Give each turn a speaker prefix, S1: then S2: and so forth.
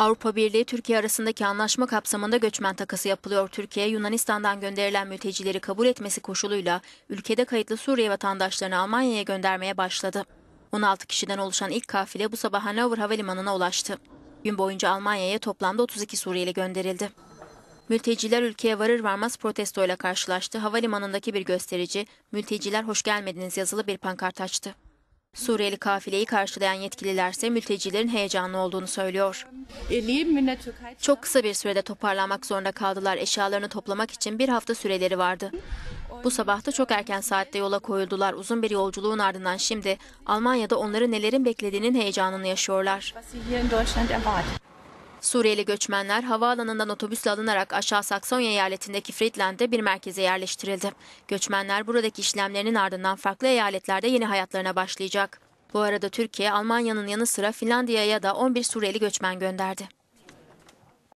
S1: Avrupa Birliği Türkiye arasındaki anlaşma kapsamında göçmen takası yapılıyor. Türkiye, Yunanistan'dan gönderilen mültecileri kabul etmesi koşuluyla ülkede kayıtlı Suriye vatandaşlarını Almanya'ya göndermeye başladı. 16 kişiden oluşan ilk kafile bu sabah Hanover Havalimanı'na ulaştı. Gün boyunca Almanya'ya toplamda 32 Suriyeli gönderildi. Mülteciler ülkeye varır varmaz protestoyla karşılaştı. Havalimanındaki bir gösterici, "Mülteciler hoş gelmediniz" yazılı bir pankart açtı. Suriyeli kafileyi karşılayan yetkililerse mültecilerin heyecanlı olduğunu söylüyor. Çok kısa bir sürede toparlanmak zorunda kaldılar. Eşyalarını toplamak için bir hafta süreleri vardı. Bu sabah da çok erken saatte yola koyuldular. Uzun bir yolculuğun ardından şimdi Almanya'da onları nelerin beklediğinin heyecanını yaşıyorlar. Suriyeli göçmenler havaalanından otobüsle alınarak Aşağı Saksonya eyaletindeki Friedland'de bir merkeze yerleştirildi. Göçmenler buradaki işlemlerinin ardından farklı eyaletlerde yeni hayatlarına başlayacak. Bu arada Türkiye, Almanya'nın yanı sıra Finlandiya'ya da 11 Suriyeli göçmen gönderdi.